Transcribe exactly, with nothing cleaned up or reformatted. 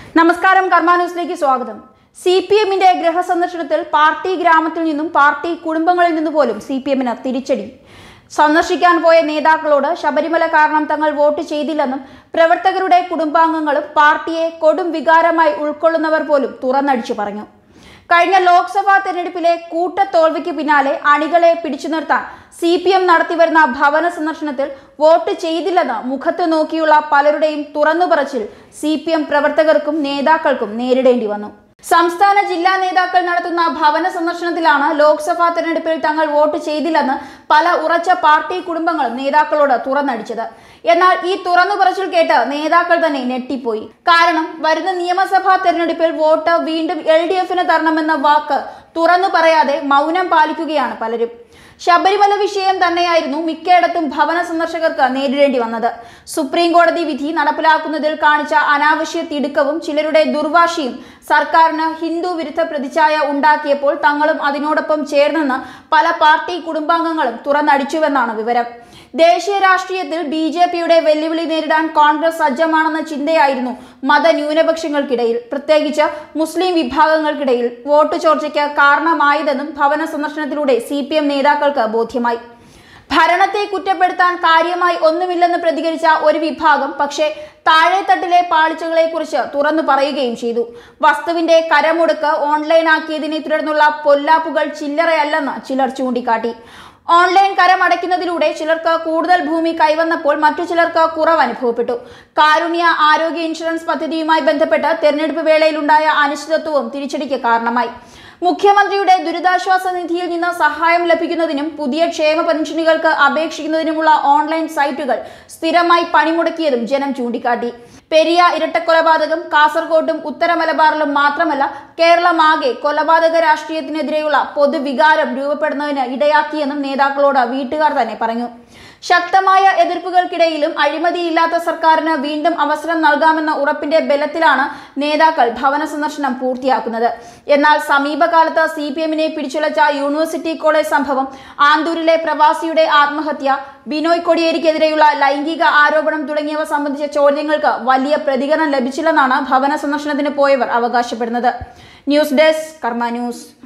നമസ്കാരം, കർമാന്യൂസിലേക്ക് സ്വാഗതം. C P എമ്മിന്റെ ഗൃഹസന്ദർശനത്തിൽ പാർട്ടി ഗ്രാമത്തിൽ നിന്നും പാർട്ടി കുടുംബങ്ങളിൽ നിന്നു പോലും സി പി എമ്മിന് തിരിച്ചടി. സന്ദർശിക്കാൻ പോയ നേതാക്കളോട് ശബരിമല കാരണം തങ്ങൾ വോട്ട് ചെയ്തില്ലെന്നും പ്രവർത്തകരുടെ കുടുംബാംഗങ്ങളും പാർട്ടിയെ കൊടും വികാരമായി ഉൾക്കൊള്ളുന്നവർ പോലും തുറന്നടിച്ചു പറഞ്ഞു. കഴിഞ്ഞ ലോക്സഭാ തെരഞ്ഞെടുപ്പിലെ കൂട്ടത്തോൽവിക്ക് പിന്നാലെ അണികളെ പിടിച്ചു നിർത്താൻ സി പി എം നടത്തിവരുന്ന ഭവന സന്ദർശനത്തിൽ വോട്ട് ചെയ്തില്ലെന്ന് മുഖത്ത് നോക്കിയുള്ള പലരുടെയും തുറന്നുപറച്ചിൽ സി പി എം പ്രവർത്തകർക്കും നേതാക്കൾക്കും നേരിടേണ്ടി വന്നു. സംസ്ഥാന ജില്ലാ നേതാക്കൾ നടത്തുന്ന ഭവന സന്ദർശനത്തിലാണ് ലോക്സഭാ തെരഞ്ഞെടുപ്പിൽ തങ്ങൾ വോട്ട് ചെയ്തില്ലെന്ന് പല ഉറച്ച പാർട്ടി കുടുംബങ്ങളും നേതാക്കളോട് തുറന്നടിച്ചത്. എന്നാൽ ഈ തുറന്നുപറച്ചിൽ കേട്ട് നേതാക്കൾ തന്നെ ഞെട്ടിപ്പോയി. കാരണം വരുന്ന നിയമസഭാ തെരഞ്ഞെടുപ്പിൽ വോട്ട് വീണ്ടും എൽ ഡി എഫിന് തരണമെന്ന വാക്ക് തുറന്നു പറയാതെ മൗനം പാലിക്കുകയാണ് പലരും. ശബരിമല വിഷയം തന്നെയായിരുന്നു മിക്കയിടത്തും ഭവന സന്ദർശകർക്ക് നേരിടേണ്ടി വന്നത്. സുപ്രീം കോടതി വിധി നടപ്പിലാക്കുന്നതിൽ കാണിച്ച അനാവശ്യ തിടുക്കവും ചിലരുടെ ദുർവാശിയും സർക്കാരിന് ഹിന്ദു വിരുദ്ധ പ്രതിച്ഛായ ഉണ്ടാക്കിയപ്പോൾ തങ്ങളും അതിനോടൊപ്പം ചേർന്നെന്ന് പല പാർട്ടി കുടുംബാംഗങ്ങളും തുറന്നടിച്ചുവെന്നാണ് വിവരം. ദേശീയ രാഷ്ട്രീയത്തിൽ ബി ജെ പിയുടെ വെല്ലുവിളി നേരിടാൻ കോൺഗ്രസ് സജ്ജമാണെന്ന ചിന്തയായിരുന്നു മതന്യൂനപക്ഷങ്ങൾക്കിടയിൽ, പ്രത്യേകിച്ച് മുസ്ലിം വിഭാഗങ്ങൾക്കിടയിൽ വോട്ട് ചോർച്ചയ്ക്ക് കാരണമായതെന്നും ഭവന സന്ദർശനത്തിലൂടെ സി പി എം നേതാക്കൾക്ക് ബോധ്യമായി. ഭരണത്തെ കുറ്റപ്പെടുത്താൻ കാര്യമായി ഒന്നുമില്ലെന്ന് പ്രതികരിച്ച ഒരു വിഭാഗം പക്ഷേ താഴെത്തട്ടിലെ പാളിച്ചകളെ കുറിച്ച് തുറന്നു പറയുകയും ചെയ്തു. വസ്തുവിന്റെ കരമുടുക്ക് ഓൺലൈനാക്കിയതിനെ തുടർന്നുള്ള പൊല്ലാപ്പുകൾ ചില്ലറയല്ലെന്ന് ചിലർ ചൂണ്ടിക്കാട്ടി. ഓൺലൈൻ കരമടയ്ക്കുന്നതിലൂടെ ചിലർക്ക് കൂടുതൽ ഭൂമി കൈവന്നപ്പോൾ മറ്റു ചിലർക്ക് കുറവ് അനുഭവപ്പെട്ടു. കാരുണ്യ ആരോഗ്യ ഇൻഷുറൻസ് പദ്ധതിയുമായി ബന്ധപ്പെട്ട് തെരഞ്ഞെടുപ്പ് വേളയിലുണ്ടായ അനിശ്ചിതത്വവും തിരിച്ചടിക്ക് കാരണമായി. മുഖ്യമന്ത്രിയുടെ ദുരിതാശ്വാസ നിധിയിൽ നിന്ന് സഹായം ലഭിക്കുന്നതിനും പുതിയ ക്ഷേമ പെൻഷനുകൾക്ക് അപേക്ഷിക്കുന്നതിനുമുള്ള ഓൺലൈൻ സൈറ്റുകൾ സ്ഥിരമായി പണിമുടക്കിയതും ജനം ചൂണ്ടിക്കാട്ടി. പെരിയ ഇരട്ടക്കൊലപാതകം കാസർകോട്ടും ഉത്തര മലബാറിലും മാത്രമല്ല കേരളമാകെ കൊലപാതക രാഷ്ട്രീയത്തിനെതിരെയുള്ള പൊതുവികാരം രൂപപ്പെടുന്നതിന് ഇടയാക്കിയെന്നും നേതാക്കളോട് വീട്ടുകാർ തന്നെ പറഞ്ഞു. ശക്തമായ എതിർപ്പുകൾക്കിടയിലും അഴിമതിയില്ലാത്ത സർക്കാരിന് വീണ്ടും അവസരം നൽകാമെന്ന ഉറപ്പിന്റെ ബലത്തിലാണ് നേതാക്കൾ ഭവന സന്ദർശനം പൂർത്തിയാക്കുന്നത്. എന്നാൽ സമീപകാലത്ത് സി പി എമ്മിനെ പിടിച്ചുലച്ച യൂണിവേഴ്സിറ്റി കോളേജ് സംഭവം, ആന്തൂരിലെ പ്രവാസിയുടെ ആത്മഹത്യ, ബിനോയ് കോടിയേരിക്കെതിരെയുള്ള ലൈംഗിക ആരോപണം തുടങ്ങിയവ സംബന്ധിച്ച ചോദ്യങ്ങൾക്ക് വലിയ പ്രതികരണം ലഭിച്ചില്ലെന്നാണ് ഭവന സന്ദർശനത്തിന് പോയവർ അവകാശപ്പെടുന്നത്. News desk, Karma News.